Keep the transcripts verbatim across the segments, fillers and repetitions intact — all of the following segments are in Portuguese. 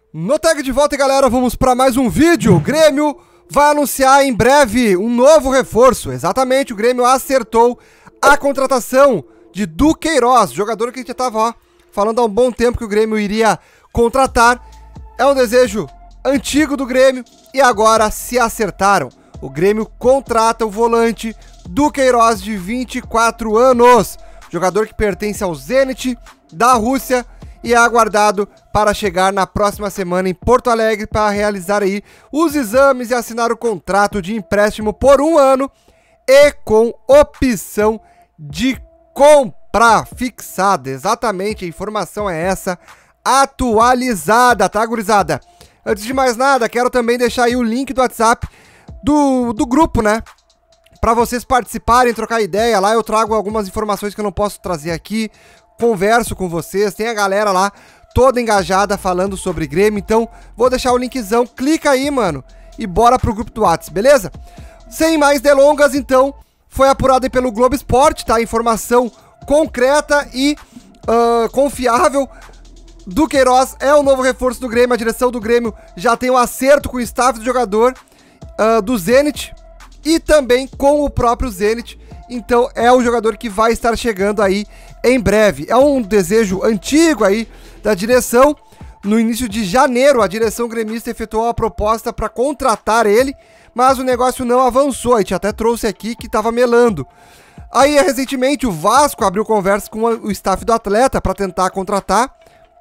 No Tag de volta, galera, vamos para mais um vídeo. O Grêmio vai anunciar em breve um novo reforço. Exatamente, o Grêmio acertou a contratação de Duqueiroz, jogador que a gente já estava falando há um bom tempo que o Grêmio iria contratar. É um desejo antigo do Grêmio e agora se acertaram. O Grêmio contrata o volante Duqueiroz, de vinte e quatro anos, jogador que pertence ao Zenit da Rússia e é aguardado para chegar na próxima semana em Porto Alegre para realizar aí os exames e assinar o contrato de empréstimo por um ano e com opção de compra fixada. Exatamente, a informação é essa, atualizada, tá, gurizada? Antes de mais nada, quero também deixar aí o link do WhatsApp do, do grupo, né? Para vocês participarem, trocar ideia. Lá eu trago algumas informações que eu não posso trazer aqui, converso com vocês, tem a galera lá toda engajada falando sobre Grêmio, então vou deixar o linkzão, clica aí, mano, e bora pro grupo do WhatsApp, beleza? Sem mais delongas, então, foi apurado aí pelo Globo Esporte, tá? Informação concreta e uh, confiável. Duqueiroz é o novo reforço do Grêmio, a direção do Grêmio já tem um acerto com o staff do jogador uh, do Zenit e também com o próprio Zenit. Então é o jogador que vai estar chegando aí em breve. É um desejo antigo aí da direção. No início de janeiro, a direção gremista efetuou a proposta para contratar ele, mas o negócio não avançou. A gente até trouxe aqui que estava melando. Aí, recentemente, o Vasco abriu conversa com o staff do atleta para tentar contratar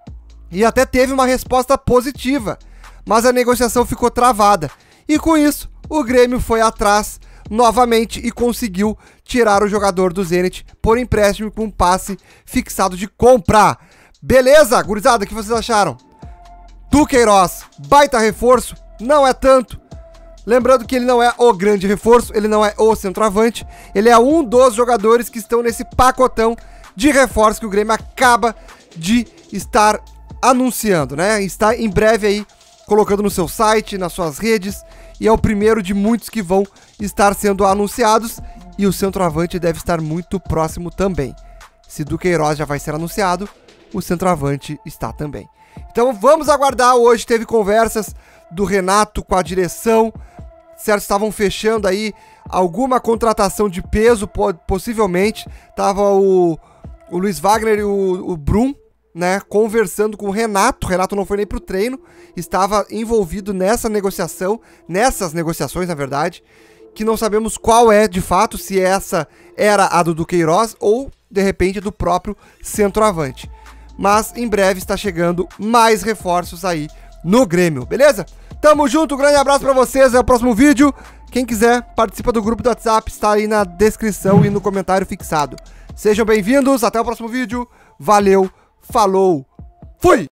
e até teve uma resposta positiva, mas a negociação ficou travada. E com isso, o Grêmio foi atrás novamente e conseguiu tirar o jogador do Zenit por empréstimo com um passe fixado de compra. Beleza, gurizada, o que vocês acharam? Duqueiroz, baita reforço, não é tanto. Lembrando que ele não é o grande reforço, ele não é o centroavante, ele é um dos jogadores que estão nesse pacotão de reforço que o Grêmio acaba de estar anunciando, né? Está em breve aí colocando no seu site, nas suas redes, e é o primeiro de muitos que vão estar sendo anunciados, e o centroavante deve estar muito próximo também. Se Duqueiroz já vai ser anunciado, o centroavante está também. Então vamos aguardar. Hoje teve conversas do Renato com a direção, certo? Estavam fechando aí alguma contratação de peso, possivelmente. Tava o, o Luiz Wagner e o, o Brum, né, conversando com o Renato. O Renato não foi nem pro treino, estava envolvido nessa negociação, nessas negociações, na verdade, que não sabemos qual é de fato, se essa era a do Duqueiroz ou de repente do próprio centroavante. Mas em breve está chegando mais reforços aí no Grêmio, beleza? Tamo junto, um grande abraço pra vocês, é o próximo vídeo. Quem quiser, participa do grupo do WhatsApp, está aí na descrição e no comentário fixado. Sejam bem-vindos, até o próximo vídeo, valeu, falou, fui!